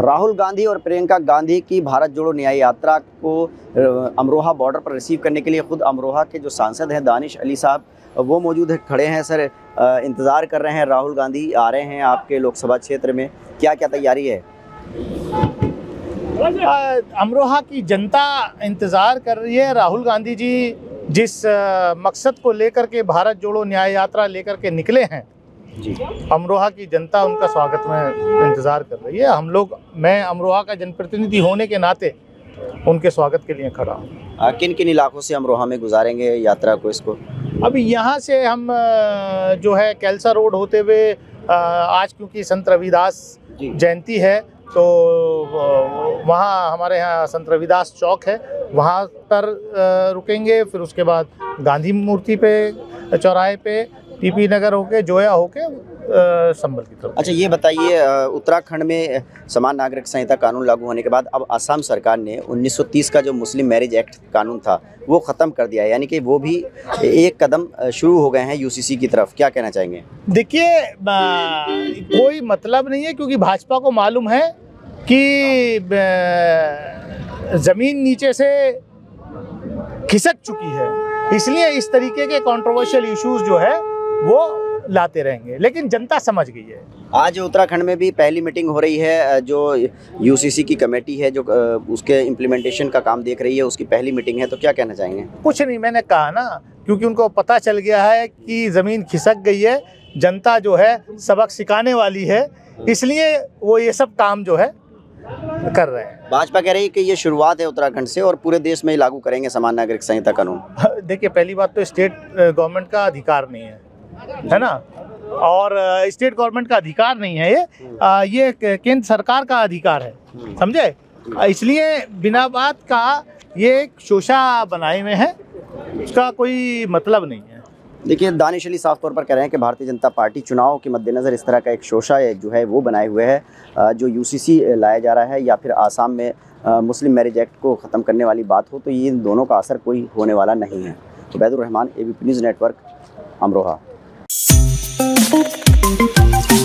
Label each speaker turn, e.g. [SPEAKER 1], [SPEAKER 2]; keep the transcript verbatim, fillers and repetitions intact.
[SPEAKER 1] राहुल गांधी और प्रियंका गांधी की भारत जोड़ो न्याय यात्रा को अमरोहा बॉर्डर पर रिसीव करने के लिए खुद अमरोहा के जो सांसद हैं दानिश अली साहब वो मौजूद है, खड़े हैं। सर, इंतज़ार कर रहे हैं, राहुल गांधी आ रहे हैं आपके लोकसभा क्षेत्र में, क्या क्या तैयारी है?
[SPEAKER 2] अमरोहा की जनता इंतज़ार कर रही है। राहुल गांधी जी जिस मकसद को लेकर के भारत जोड़ो न्याय यात्रा लेकर के निकले हैं जी, अमरोहा की जनता उनका स्वागत में इंतज़ार कर रही है। हम लोग, मैं अमरोहा का जनप्रतिनिधि होने के नाते उनके स्वागत के लिए खड़ा हूँ।
[SPEAKER 1] किन किन इलाकों से अमरोहा में गुजारेंगे यात्रा को इसको? अभी
[SPEAKER 2] यहाँ से हम जो है कैलसा रोड होते हुए, आज क्योंकि संत रविदास जयंती है तो वहाँ हमारे यहाँ संत रविदास चौक है, वहाँ पर रुकेंगे। फिर उसके बाद गांधी मूर्ति पे, चौराहे पे, टीपी नगर होके, जोया होके संभल की तरफ।
[SPEAKER 1] अच्छा, ये बताइए, उत्तराखंड में समान नागरिक संहिता कानून लागू होने के बाद अब असम सरकार ने उन्नीस सौ तीस का जो मुस्लिम मैरिज एक्ट कानून था वो ख़त्म कर दिया है, यानी कि वो भी एक कदम शुरू हो गए हैं यूसीसी की तरफ, क्या कहना चाहेंगे?
[SPEAKER 2] देखिए, कोई मतलब नहीं है, क्योंकि भाजपा को मालूम है कि ज़मीन नीचे से खिसक चुकी है, इसलिए इस तरीके के कंट्रोवर्शियल इश्यूज जो है वो लाते रहेंगे, लेकिन जनता समझ गई है।
[SPEAKER 1] आज उत्तराखंड में भी पहली मीटिंग हो रही है, जो यूसीसी की कमेटी है जो उसके इम्प्लीमेंटेशन का काम देख रही है, उसकी पहली मीटिंग है, तो क्या कहना चाहेंगे?
[SPEAKER 2] कुछ नहीं, मैंने कहा ना, क्योंकि उनको पता चल गया है कि ज़मीन खिसक गई है, जनता जो है सबक सिखाने वाली है, इसलिए वो ये सब काम जो है कर रहे हैं।
[SPEAKER 1] भाजपा कह रही है कि ये शुरुआत है उत्तराखंड से और पूरे देश में ही लागू करेंगे समान नागरिक संहिता कानून।
[SPEAKER 2] देखिए, पहली बात तो स्टेट गवर्नमेंट का अधिकार नहीं है, है ना, और स्टेट गवर्नमेंट का अधिकार नहीं है ये, आ, ये केंद्र सरकार का अधिकार है, समझे? इसलिए बिना बात का ये एक शोषा बनाए हुए हैं, उसका कोई मतलब नहीं है।
[SPEAKER 1] देखिए, दानिश अली साफ तौर पर कह रहे हैं कि भारतीय जनता पार्टी चुनाव के मद्देनज़र इस तरह का एक शोषा जो है वो बनाए हुए है, जो यूसीसी लाया जा रहा है या फिर आसाम में मुस्लिम मैरिज एक्ट को ख़त्म करने वाली बात हो, तो ये इन दोनों का असर कोई होने वाला नहीं है। तो Baidur Rahman, ABP news network, Amroha.